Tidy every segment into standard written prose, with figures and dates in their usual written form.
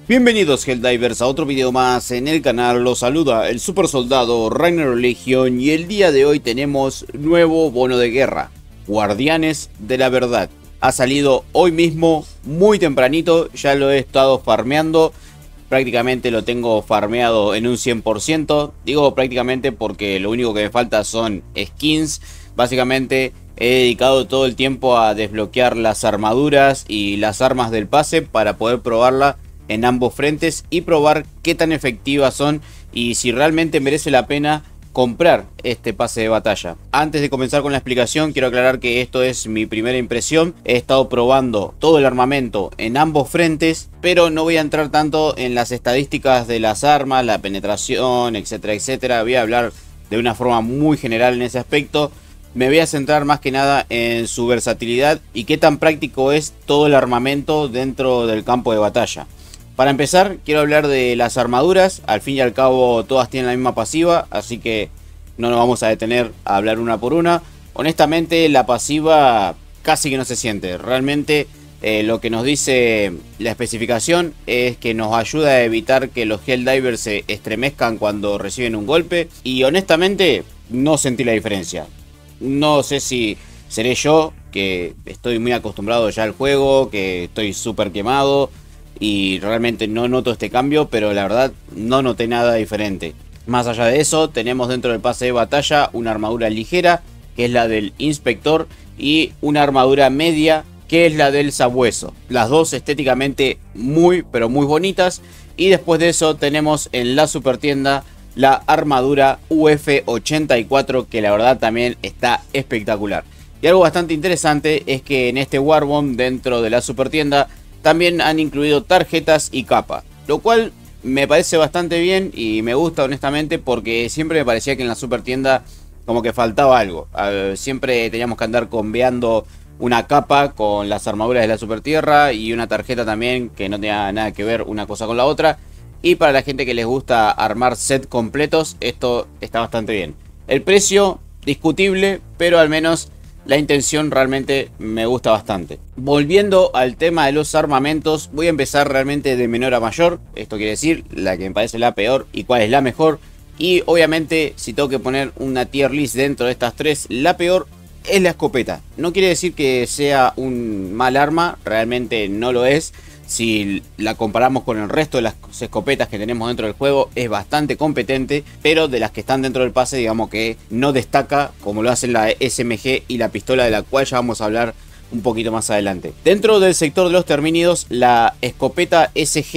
Bienvenidos Helldivers a otro video más en el canal. Los saluda el super soldado Reiner Legion y el día de hoy tenemos nuevo bono de guerra, Guardianes de la Verdad. Ha salido hoy mismo, muy tempranito, ya lo he estado farmeando. Prácticamente lo tengo farmeado en un 100%. Digo prácticamente porque lo único que me falta son skins. Básicamente he dedicado todo el tiempo a desbloquear las armaduras y las armas del pase para poder probarla en ambos frentes y probar qué tan efectivas son y si realmente merece la pena comprar este pase de batalla. Antes de comenzar con la explicación, quiero aclarar que esto es mi primera impresión. He estado probando todo el armamento en ambos frentes, pero no voy a entrar tanto en las estadísticas de las armas, la penetración, etcétera, etcétera. Voy a hablar de una forma muy general en ese aspecto. Me voy a centrar más que nada en su versatilidad y qué tan práctico es todo el armamento dentro del campo de batalla. Para empezar, quiero hablar de las armaduras. Al fin y al cabo todas tienen la misma pasiva, así que no nos vamos a detener a hablar una por una. Honestamente, la pasiva casi que no se siente. Realmente lo que nos dice la especificación es que nos ayuda a evitar que los Helldivers se estremezcan cuando reciben un golpe. Y honestamente no sentí la diferencia. No sé si seré yo, que estoy muy acostumbrado ya al juego, que estoy súper quemado y realmente no noto este cambio, pero la verdad no noté nada diferente. Más allá de eso, tenemos dentro del pase de batalla una armadura ligera, que es la del inspector, y una armadura media, que es la del sabueso. Las dos estéticamente muy pero muy bonitas. Y después de eso tenemos en la super tienda la armadura UF84, que la verdad también está espectacular. Y algo bastante interesante es que en este Warbomb, dentro de la super tienda, también han incluido tarjetas y capa, lo cual me parece bastante bien y me gusta honestamente, porque siempre me parecía que en la super tienda como que faltaba algo. Siempre teníamos que andar conveando una capa con las armaduras de la super tierra y una tarjeta también que no tenía nada que ver una cosa con la otra. Y para la gente que les gusta armar set completos, esto está bastante bien. El precio discutible, pero al menos la intención realmente me gusta bastante. Volviendo al tema de los armamentos, voy a empezar realmente de menor a mayor. Esto quiere decir la que me parece la peor y cuál es la mejor. Y obviamente si tengo que poner una tier list dentro de estas tres, la peor es la escopeta. No quiere decir que sea un mal arma, realmente no lo es. Si la comparamos con el resto de las escopetas que tenemos dentro del juego, es bastante competente, pero de las que están dentro del pase, digamos que no destaca como lo hacen la SMG y la pistola, de la cual ya vamos a hablar un poquito más adelante. Dentro del sector de los termínidos, la escopeta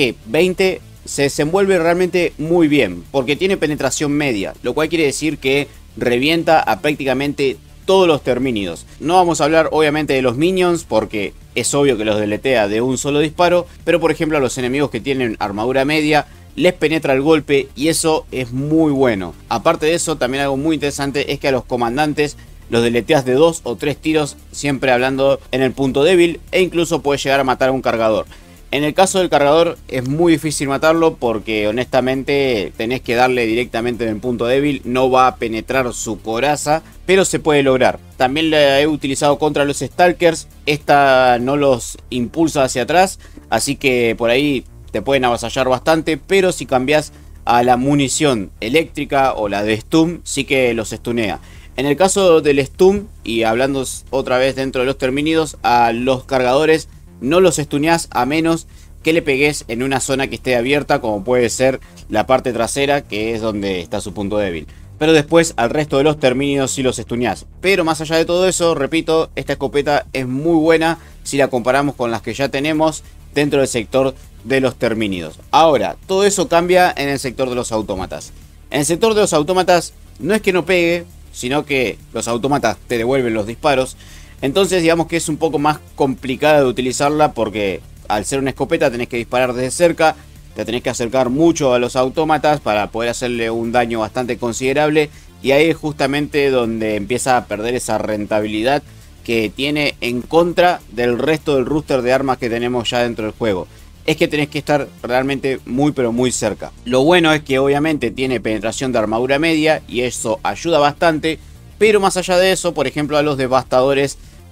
SG-20 se desenvuelve realmente muy bien, porque tiene penetración media, lo cual quiere decir que revienta a prácticamente todos los termínidos. No vamos a hablar obviamente de los minions, porque es obvio que los deletea de un solo disparo, pero por ejemplo a los enemigos que tienen armadura media les penetra el golpe y eso es muy bueno. Aparte de eso, también algo muy interesante es que a los comandantes los deleteas de 2 o 3 tiros, siempre hablando en el punto débil, e incluso puedes llegar a matar a un cargador. En el caso del cargador es muy difícil matarlo, porque honestamente tenés que darle directamente en el punto débil, no va a penetrar su coraza, pero se puede lograr. También la he utilizado contra los stalkers, esta no los impulsa hacia atrás, así que por ahí te pueden avasallar bastante, pero si cambias a la munición eléctrica o la de stun, sí que los stunea. En el caso del stun, y hablando otra vez dentro de los termínidos, a los cargadores no los stuneás a menos que le pegues en una zona que esté abierta, como puede ser la parte trasera, que es donde está su punto débil. Pero después al resto de los termínidos sí los stuneás. Pero más allá de todo eso, repito, esta escopeta es muy buena si la comparamos con las que ya tenemos dentro del sector de los termínidos. Ahora, todo eso cambia en el sector de los autómatas. En el sector de los autómatas no es que no pegue, sino que los autómatas te devuelven los disparos. Entonces digamos que es un poco más complicada de utilizarla, porque al ser una escopeta tenés que disparar desde cerca, te tenés que acercar mucho a los autómatas para poder hacerle un daño bastante considerable, y ahí es justamente donde empieza a perder esa rentabilidad que tiene en contra del resto del roster de armas que tenemos ya dentro del juego. Es que tenés que estar realmente muy pero muy cerca. Lo bueno es que obviamente tiene penetración de armadura media y eso ayuda bastante, pero más allá de eso, por ejemplo, a los devastadores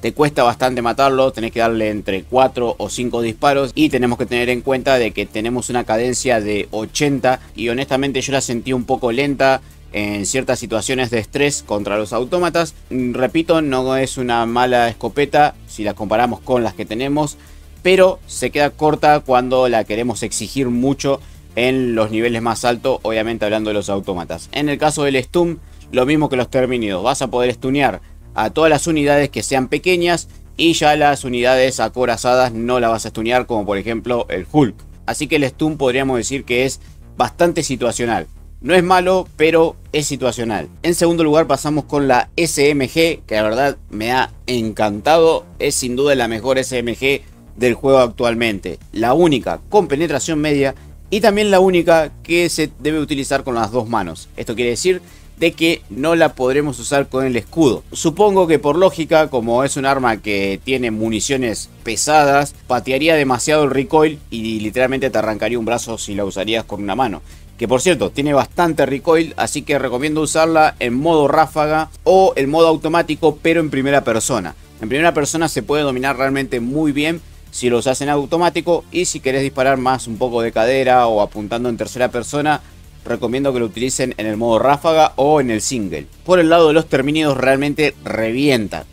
te cuesta bastante matarlo, tenés que darle entre 4 o 5 disparos y tenemos que tener en cuenta de que tenemos una cadencia de 80 y honestamente yo la sentí un poco lenta en ciertas situaciones de estrés contra los autómatas. Repito, no es una mala escopeta si la comparamos con las que tenemos, pero se queda corta cuando la queremos exigir mucho en los niveles más altos, obviamente hablando de los autómatas. En el caso del stun, lo mismo que los terminidos, vas a poder stunear a todas las unidades que sean pequeñas y ya las unidades acorazadas no las vas a stunear, como por ejemplo el Hulk. Así que el stun podríamos decir que es bastante situacional. No es malo, pero es situacional. En segundo lugar pasamos con la SMG, que la verdad me ha encantado. Es sin duda la mejor SMG del juego actualmente. La única con penetración media y también la única que se debe utilizar con las dos manos. Esto quiere decir de que no la podremos usar con el escudo. Supongo que por lógica, como es un arma que tiene municiones pesadas, patearía demasiado el recoil y literalmente te arrancaría un brazo si la usarías con una mano. Que por cierto, tiene bastante recoil, así que recomiendo usarla en modo ráfaga o en modo automático, pero en primera persona. En primera persona se puede dominar realmente muy bien si lo usas en automático, y si querés disparar más un poco de cadera o apuntando en tercera persona, recomiendo que lo utilicen en el modo ráfaga o en el single. Por el lado de los termínidos realmente revienta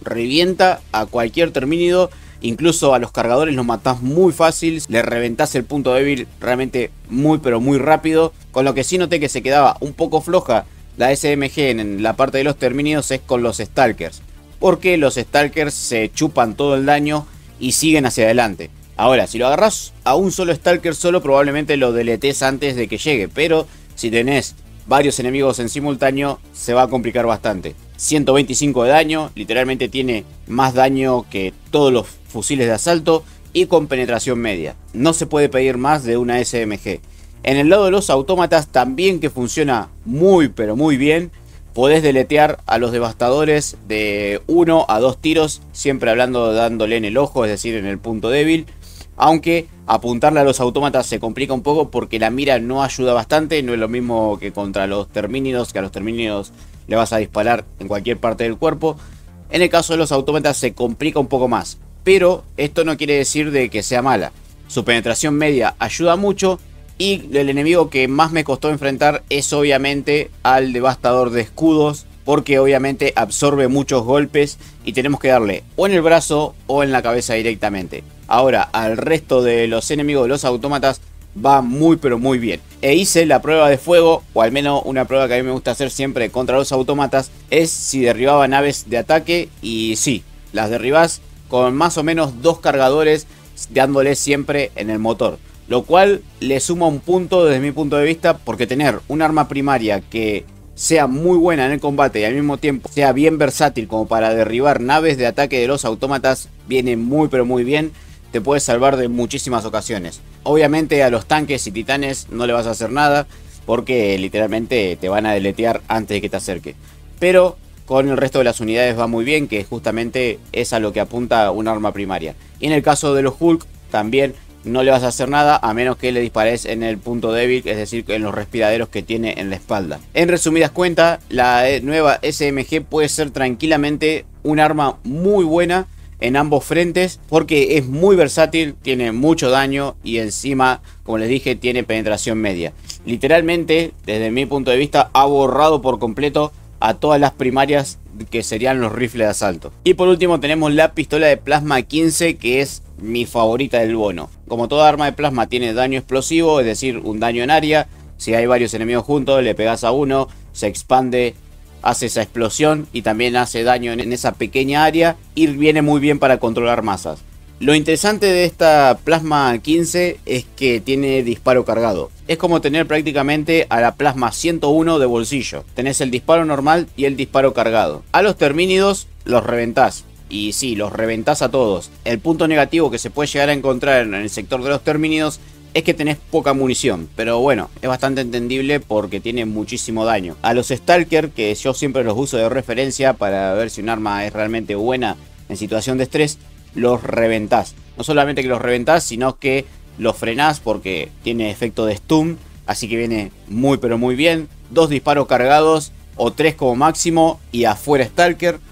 a cualquier termínido, incluso a los cargadores los matás muy fácil, le reventás el punto débil realmente muy pero muy rápido. Con lo que sí noté que se quedaba un poco floja la SMG en la parte de los termínidos es con los Stalkers, porque los Stalkers se chupan todo el daño y siguen hacia adelante. Ahora, si lo agarras a un solo Stalker solo, probablemente lo deletes antes de que llegue, pero si tenés varios enemigos en simultáneo, se va a complicar bastante. 125 de daño, literalmente tiene más daño que todos los fusiles de asalto y con penetración media. No se puede pedir más de una SMG. En el lado de los autómatas también, que funciona muy pero muy bien. Podés deletear a los devastadores de 1 a 2 tiros, siempre hablando dándole en el ojo, es decir, en el punto débil. Aunque apuntarle a los autómatas se complica un poco porque la mira no ayuda bastante. No es lo mismo que contra los termínidos, que a los termínidos le vas a disparar en cualquier parte del cuerpo. En el caso de los autómatas se complica un poco más, pero esto no quiere decir de que sea mala. Su penetración media ayuda mucho, y el enemigo que más me costó enfrentar es obviamente al devastador de escudos, porque obviamente absorbe muchos golpes y tenemos que darle o en el brazo o en la cabeza directamente. Ahora, al resto de los enemigos de los autómatas va muy pero muy bien. E hice la prueba de fuego, o al menos una prueba que a mí me gusta hacer siempre contra los autómatas, es si derribaba naves de ataque, y sí, las derribás con más o menos 2 cargadores, dándole siempre en el motor. Lo cual le suma un punto desde mi punto de vista, porque tener un arma primaria que sea muy buena en el combate y al mismo tiempo sea bien versátil como para derribar naves de ataque de los autómatas viene muy pero muy bien. Te puede salvar de muchísimas ocasiones. Obviamente a los tanques y titanes no le vas a hacer nada, porque literalmente te van a deletear antes de que te acerque. Pero con el resto de las unidades va muy bien, que justamente es a lo que apunta un arma primaria. Y en el caso de los Hulk también no le vas a hacer nada a menos que le dispares en el punto débil, es decir, en los respiraderos que tiene en la espalda. En resumidas cuentas, la nueva SMG puede ser tranquilamente un arma muy buena en ambos frentes, porque es muy versátil, tiene mucho daño y encima, como les dije, tiene penetración media. Literalmente, desde mi punto de vista, ha borrado por completo a todas las primarias que serían los rifles de asalto. Y por último tenemos la pistola de plasma 15, que es mi favorita del bono. Como toda arma de plasma tiene daño explosivo, es decir, un daño en área. Si hay varios enemigos juntos, le pegas a uno, se expande, hace esa explosión y también hace daño en esa pequeña área, y viene muy bien para controlar masas. Lo interesante de esta plasma 15 es que tiene disparo cargado. Es como tener prácticamente a la plasma 101 de bolsillo. Tenés el disparo normal y el disparo cargado. A los termínidos los reventás. Y sí, los reventás a todos. El punto negativo que se puede llegar a encontrar en el sector de los termínidos es que tenés poca munición, pero bueno, es bastante entendible porque tiene muchísimo daño. A los Stalker, que yo siempre los uso de referencia para ver si un arma es realmente buena en situación de estrés, los reventás. No solamente que los reventás, sino que los frenás porque tiene efecto de stun, así que viene muy pero muy bien. 2 disparos cargados o 3 como máximo y afuera Stalker.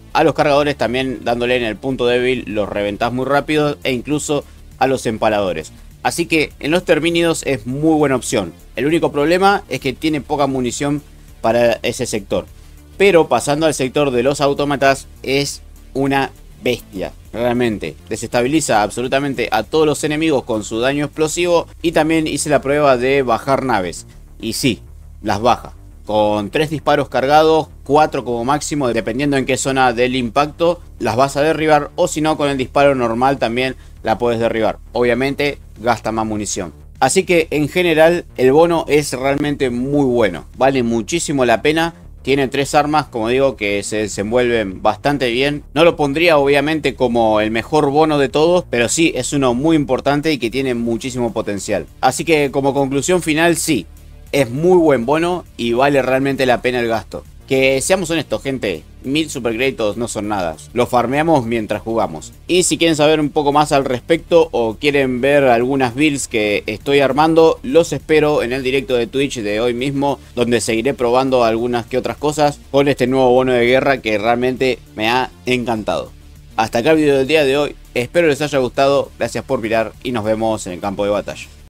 A los cargadores también, dándole en el punto débil, los reventás muy rápido, e incluso a los empaladores. Así que en los termínidos es muy buena opción. El único problema es que tiene poca munición para ese sector. Pero pasando al sector de los autómatas es una bestia. Realmente desestabiliza absolutamente a todos los enemigos con su daño explosivo. Y también hice la prueba de bajar naves. Y sí, las baja. Con 3 disparos cargados, 4 como máximo, dependiendo en qué zona del impacto, las vas a derribar. O si no, con el disparo normal también la puedes derribar. Obviamente gasta más munición. Así que en general el bono es realmente muy bueno. Vale muchísimo la pena. Tiene 3 armas, como digo, que se desenvuelven bastante bien. No lo pondría obviamente como el mejor bono de todos, pero sí es uno muy importante y que tiene muchísimo potencial. Así que como conclusión final, sí, es muy buen bono y vale realmente la pena el gasto. Que seamos honestos, gente, 1000 super créditos no son nada. Lo farmeamos mientras jugamos. Y si quieren saber un poco más al respecto o quieren ver algunas builds que estoy armando, los espero en el directo de Twitch de hoy mismo, donde seguiré probando algunas que otras cosas con este nuevo bono de guerra que realmente me ha encantado. Hasta acá el video del día de hoy. Espero les haya gustado. Gracias por mirar y nos vemos en el campo de batalla.